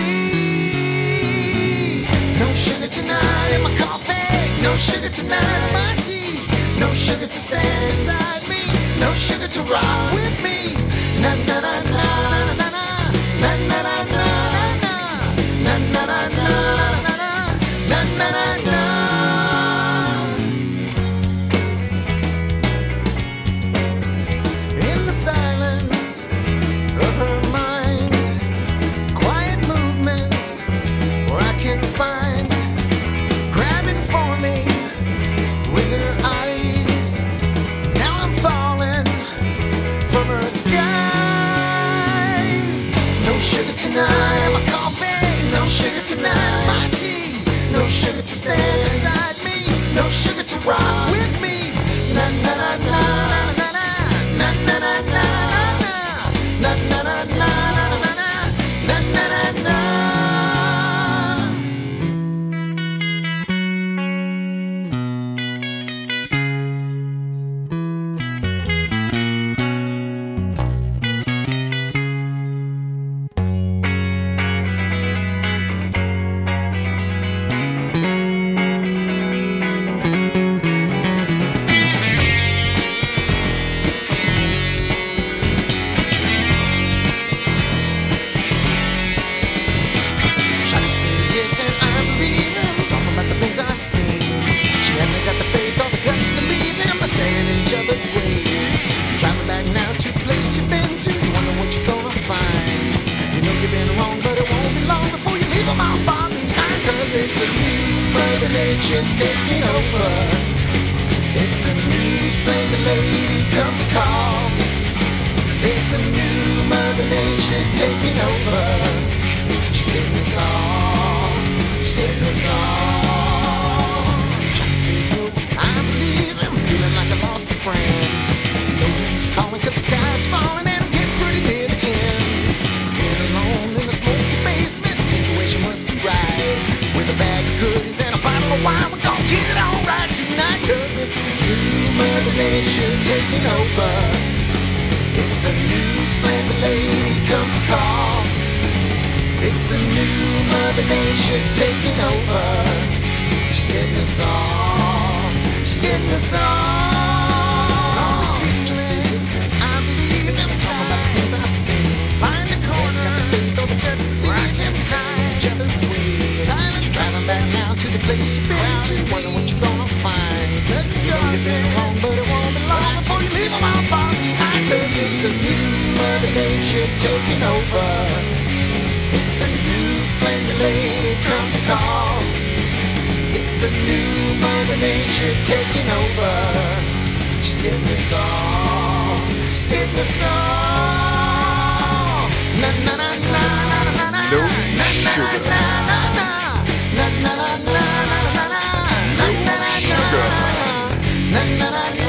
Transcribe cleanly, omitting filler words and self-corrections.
No sugar tonight in my coffee. No sugar tonight in my tea. No sugar to stand beside me. No sugar to rock with me. Na na na na na na na na na na na na na na na na na na. In the silence of her mind, quiet movements where I can find, grabbing for me with her eyes. Now I'm falling from her skies. No sugar tonight in my coffee. No sugar tonight in my tea. No sugar to stand beside me. No sugar to rock with me. Na na na na na na na na na na na na na na na na na na. It's a new Mother Nature taking over. It's a new splendid lady come to call. It's a new Mother Nature taking over. She's hitting us all. She's hitting us all. Tracy's over, I believe I'm feeling like I lost a friend. No use calling 'cause the sky's falling and I'm getting pretty near the end. Sitting alone in the smoky basement, the situation must be right. With a bag of goodies and a bottle of wine, we're gonna get it all right tonight. 'Cause it's a new Mother Nature taking over. It's a new splendid lady come to call. It's a new Mother Nature taking over. She's getting us all. She's getting us all. Future says it's an I believe in. I'm talking about the things I see. Find the corner, got the faith or the guts to rock him style. Jealous ways. Driving back now to the place you've been to. Wonder what you're gonna find. You know you've been wrong, but it won't be long before you leave them all far behind. 'Cause it's a new Mother Nature taking over. It's a new splendid lady come to call. It's a new Mother Nature taking over. She's getting us all. She's getting us all. Na na na na na na. No sugar. Na na na na na na na na na na na na na na.